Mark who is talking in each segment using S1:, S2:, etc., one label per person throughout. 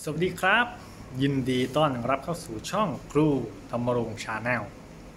S1: สวัสดีครับยินดีต้อนรับเข้าสู่ช่องครูธรรมรงค์ชาแนล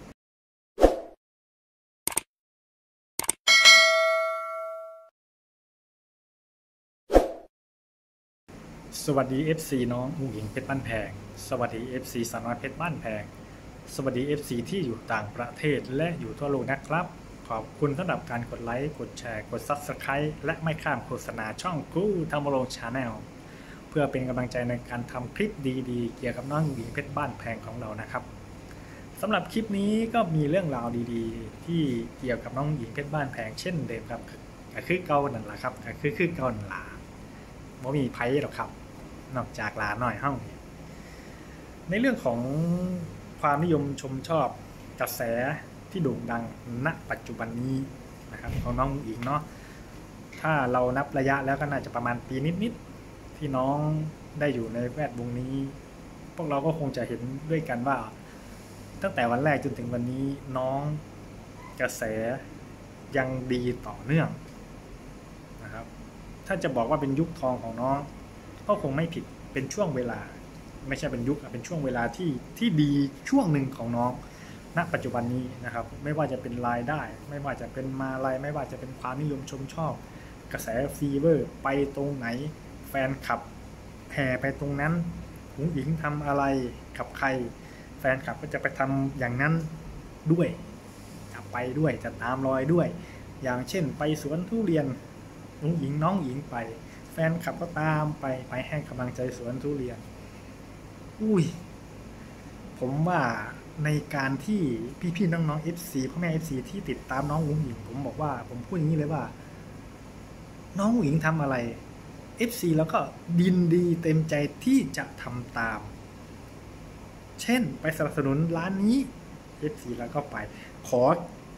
S1: สวัสดี FC น้องผู้หญิงเพชรบ้านแพงสวัสดี FC สาวน้อยเพชรบ้านแพงสวัสดี FC ที่อยู่ต่างประเทศและอยู่ทั่วโลกนะครับขอบคุณสำหรับการกดไลค์กดแชร์กด Subscribe และไม่ข้ามโฆษณาช่องครูธรรมรงค์ชาแนลเพื่อเป็นกำลังใจในการทำคลิปดีๆเกี่ยวกับน้องหญิงเพชรบ้านแพงของเรานะครับสำหรับคลิปนี้ก็มีเรื่องราวดีๆที่เกี่ยวกับน้องหญิงเพชรบ้านแพงเช่นเดิมครับคือเก่านั่นแหละครับคือเก่านั่นแหละไม่มีไพ่หรอกครับนอกจากลาหน่อยห้องในเรื่องของความนิยมชมชอบกระแสที่โด่งดังณปัจจุบันนี้นะครับของน้องหญิงเนาะถ้าเรานับระยะแล้วก็น่าจะประมาณปีนิดๆที่น้องได้อยู่ในแวดวงนี้พวกเราก็คงจะเห็นด้วยกันว่าตั้งแต่วันแรกจนถึงวันนี้น้องกระแสยังดีต่อเนื่องนะครับถ้าจะบอกว่าเป็นยุคทองของน้องก็คงไม่ผิดเป็นช่วงเวลาไม่ใช่เป็นยุคเป็นช่วงเวลาที่ดีช่วงหนึ่งของน้องณปัจจุบันนี้นะครับไม่ว่าจะเป็นรายได้ไม่ว่าจะเป็นมาลัยไม่ว่าจะเป็นความนิยมชมชอบกระแสฟีเวอร์ไปตรงไหนแฟนคลับแห่ไปตรงนั้นหุงหญิงทำอะไรกับใครแฟนคลับก็จะไปทำอย่างนั้นด้วยจะไปด้วยจะตามรอยด้วยอย่างเช่นไปสวนทุเรียนหุงหญิงน้องหญิงไปแฟนคลับก็ตามไปให้กำลังใจสวนทุเรียนอุ้ยผมว่าในการที่พี่ๆน้องๆ FC พ่อแม่ FC ที่ติดตามน้องหุงหญิงผมบอกว่าผมพูดอย่างนี้เลยว่าน้องหุงหญิงทำอะไร FC แล้วก็ดินดีเต็มใจที่จะทำตามเช่นไปสนับสนุนร้านนี้ FC แล้วก็ไปขอ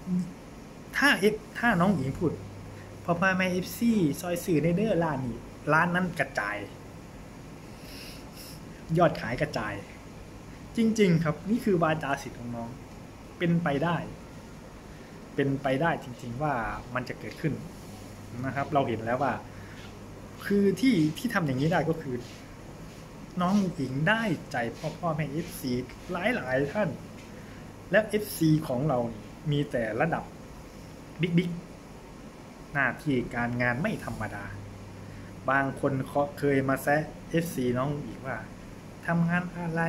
S1: ถ้าน้องหญิงพูดพอมาแม่ FC ซอยสื่อในเด้อร้านนี้ร้านนั้นกระจายยอดขายกระจายจริงๆครับนี่คือวาจาศิษย์ของน้องเป็นไปได้จริงๆว่ามันจะเกิดขึ้นนะครับเราเห็นแล้วว่าคือที่ทำอย่างนี้ได้ก็คือน้องหญิงได้ใจพ่อแม่ FC หลายท่านและ FC ของเรามีแต่ระดับบิ๊กหน้าที่การงานไม่ธรรมดาบางคนเคยมาแซะ FC น้องหญิงว่าทำงานอะไร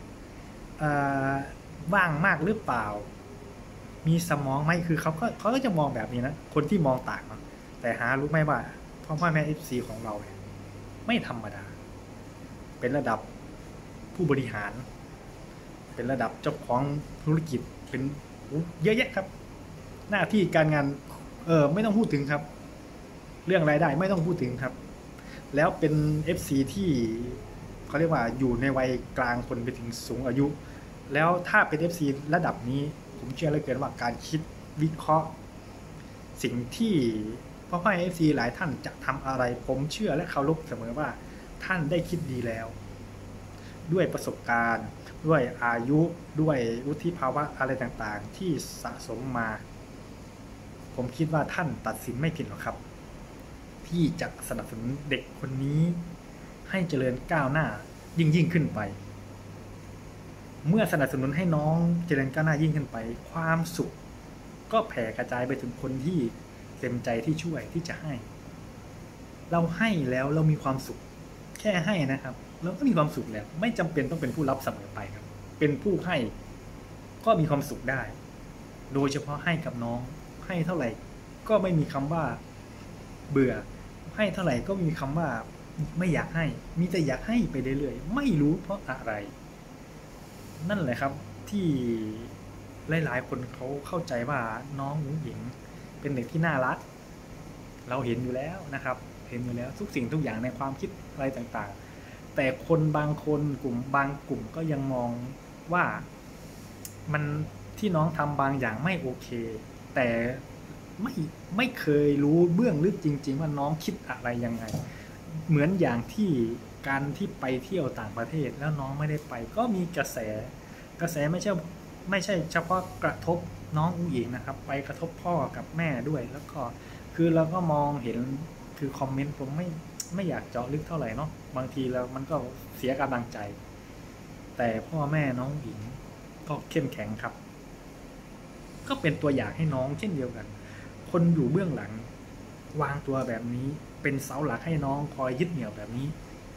S1: ว่างมากหรือเปล่ามีสมองไหมคือเขาก็จะมองแบบนี้นะคนที่มองต่างนะแต่หารู้ไหมว่าพ่อแม่ FC ของเราเนี่ยไม่ธรรมดาเป็นระดับผู้บริหารเป็นระดับเจ้าของธุรกิจเป็นเยอะแยะครับหน้าที่การงานไม่ต้องพูดถึงครับเรื่องรายได้ไม่ต้องพูดถึงครับแล้วเป็น FC ที่เขาเรียกว่าอยู่ในวัยกลางคนไปถึงสูงอายุแล้วถ้าเป็น FC ระดับนี้ผมเชื่อเหลือเกินว่าการคิดวิเคราะห์สิ่งที่พ่อๆ FC หลายท่านจะทำอะไรผมเชื่อและเคารพเสมอว่าท่านได้คิดดีแล้วด้วยประสบการณ์ด้วยอายุด้วยวุฒิภาวะอะไรต่างๆที่สะสมมาผมคิดว่าท่านตัดสินไม่ผิดหรอกครับที่จะสนับสนุนเด็กคนนี้ให้เจริญก้าวหน้ายิ่งขึ้นไปเมื่อสนับสนุนให้น้องเจริญก้าวหน้ายิ่งขึ้นไปความสุขก็แผ่กระจายไปถึงคนที่เต็มใจที่ช่วยที่จะให้เราให้แล้วเรามีความสุขแค่ให้นะครับเราก็มีความสุขแล้วไม่จำเป็นต้องเป็นผู้รับเสมอไปครับเป็นผู้ให้ก็มีความสุขได้โดยเฉพาะให้กับน้องให้เท่าไหร่ก็ไม่มีคำว่าเบื่อให้เท่าไหร่ก็มีคำว่าไม่อยากให้มีแต่อยากให้ไปเรื่อยๆไม่รู้เพราะอะไรนั่นแหละครับที่หลายๆคนเขาเข้าใจว่าน้องหญิงเป็นเด็กที่น่ารักเราเห็นอยู่แล้วนะครับเห็นอยู่แล้วทุกสิ่งทุกอย่างในความคิดอะไรต่างๆแต่คนบางคนบางกลุ่มก็ยังมองว่ามันที่น้องทำบางอย่างไม่โอเคแต่ไม่เคยรู้เบื้องลึกจริงๆว่าน้องคิดอะไรยังไงเหมือนอย่างที่การที่ไปเที่ยวต่างประเทศแล้วน้องไม่ได้ไปก็มีกระแสไม่ใช่เฉพาะกระทบน้องหญิงนะครับไปกระทบพ่อกับแม่ด้วยแล้วก็คือเราก็มองเห็นคือคอมเมนต์ผมไม่อยากเจาะลึกเท่าไหร่เนาะบางทีแล้วมันก็เสียกำลังใจ แต่พ่อแม่น้องหญิงก็เข้มแข็งครับ ก็เป็นตัวอย่างให้น้องเช่นเดียวกัน คนอยู่เบื้องหลังวางตัวแบบนี้เป็นเสาหลักให้น้องคอยยึดเหนี่ยวแบบนี้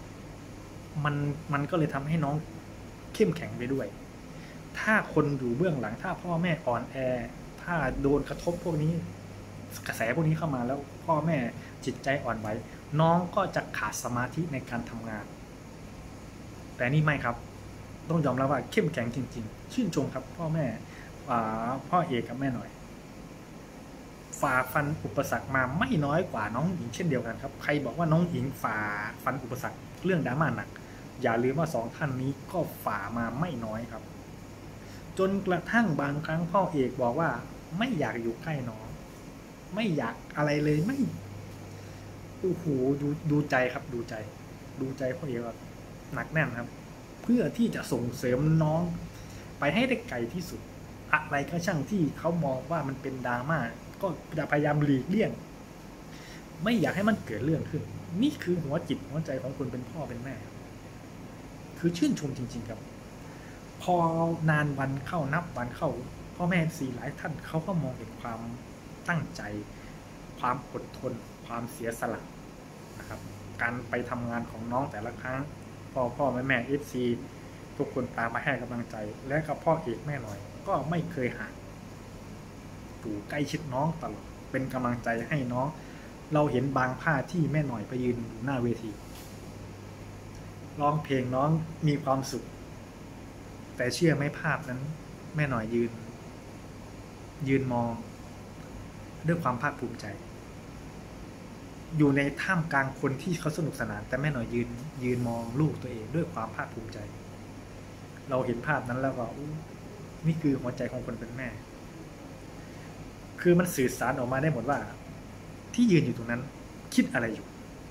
S1: มันก็เลยทำให้น้องเข้มแข็งไปด้วย ถ้าคนอยู่เบื้องหลังถ้าพ่อแม่อ่อนแอถ้าโดนกระทบพวกนี้กระแสพวกนี้เข้ามาแล้วพ่อแม่จิตใจอ่อนไหวน้องก็จะขาดสมาธิในการทำงาน แต่นี่ไม่ครับต้องยอมรับว่าเข้มแข็งจริงๆชื่นชมครับพ่อแม่พ่อเอกกับแม่หน่อยฝ่าฟันอุปสรรคมาไม่น้อยกว่าน้องหญิงเช่นเดียวกันครับใครบอกว่าน้องหญิงฝ่าฟันอุปสรรคเรื่องดราม่าหนักอย่าลืมว่า2 ท่านนี้ก็ฝ่ามาไม่น้อยครับจนกระทั่งบางครั้งพ่อเอกบอกว่าไม่อยากอยู่ใกล้น้องไม่อยากอะไรเลยไม่โอ้โหดูใจครับดูใจพ่อเอกแบบหนักแน่นครับเพื่อที่จะส่งเสริมน้องไปให้ได้ไกลที่สุดอะไรก็ช่างที่เขามองว่ามันเป็นดราม่าก็จะพยายามหลีกเลี่ยงไม่อยากให้มันเกิดเรื่องขึ้นนี่คือหัวจิตหัวใจของคนเป็นพ่อเป็นแม่คือชื่นชมจริงๆครับพอนานวันเข้านับวันเข้าพ่อแม่สีหลายท่านเขาก็มองเห็นความตั้งใจความอดทนความเสียสละนะครับการไปทำงานของน้องแต่ละครั้งพ่อแม่FCทุกคนตามมาให้กำลังใจและกับพ่อเอกแม่หน่อยก็ไม่เคยห่างอยู่ใกล้ชิดน้องตลอดเป็นกำลังใจให้น้องเราเห็นบางภาพที่แม่หน่อยไปยืนอยู่หน้าเวทีร้องเพลงน้องมีความสุขแต่เชื่อไหมภาพนั้นแม่หน่อยยืนมองด้วยความภาคภูมิใจอยู่ในท่ามกลางคนที่เขาสนุกสนานแต่แม่หน่อยยืนมองลูกตัวเองด้วยความภาคภูมิใจเราเห็นภาพนั้นแล้วก็นี่คือหัวใจของคนเป็นแม่คือมันสื่อสารออกมาได้หมดว่าที่ยืนอยู่ตรงนั้นคิดอะไรอยู่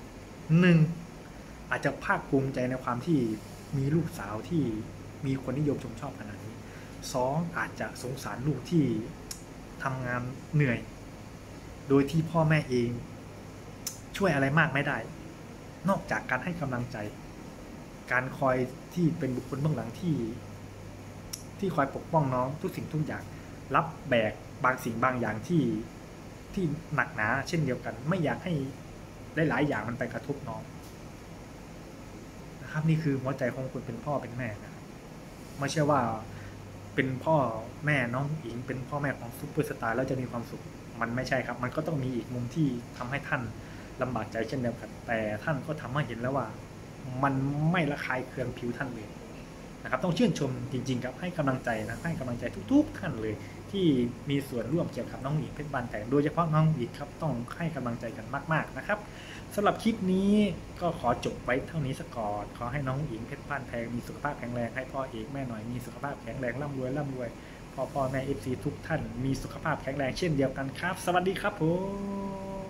S1: 1อาจจะภาคภูมิใจในความที่มีลูกสาวที่มีคนนิยมชมชอบขนาดนี้2อาจจะสงสารลูกที่ทำงานเหนื่อยโดยที่พ่อแม่เองช่วยอะไรมากไม่ได้นอกจากการให้กำลังใจการคอยที่เป็นบุคคลเบื้องหลังที่คอยปกป้องน้องทุกสิ่งทุกอย่างรับแบกบางสิ่งบางอย่างที่หนักหนาเช่นเดียวกันไม่อยากให้หลายๆอย่างมันไปกระทบน้องนะครับนี่คือหัวใจของคนเป็นพ่อเป็นแม่นะไม่ใช่ว่าเป็นพ่อแม่น้องหญิงเป็นพ่อแม่ของซุปเปอร์สตาร์แล้วจะมีความสุขมันไม่ใช่ครับมันก็ต้องมีอีกมุมที่ทำให้ท่านลำบากใจเช่นเดียวกันแต่ท่านก็ทำให้เห็นแล้วว่ามันไม่ระคายเคืองผิวท่านเลยนะครับต้องชื่นชมจริงๆครับให้กำลังใจนะให้กำลังใจทุกๆท่านเลยที่มีส่วนร่วมเกี่ยวกับน้องหญิงเพชรบานแตกโดยเฉพาะน้องหญิงครับต้องให้กำลังใจกันมากๆนะครับสำหรับคลิปนี้ก็ขอจบไว้เท่านี้สักก่อนขอให้น้องหญิงเพชรบ้านแพงมีสุขภาพแข็งแรงให้พ่อเอกแม่หน่อยมีสุขภาพแข็งแรงร่ำรวยพ่อแม่ FC ทุกท่านมีสุขภาพแข็งแรงเช่นเดียวกันครับสวัสดีครับผม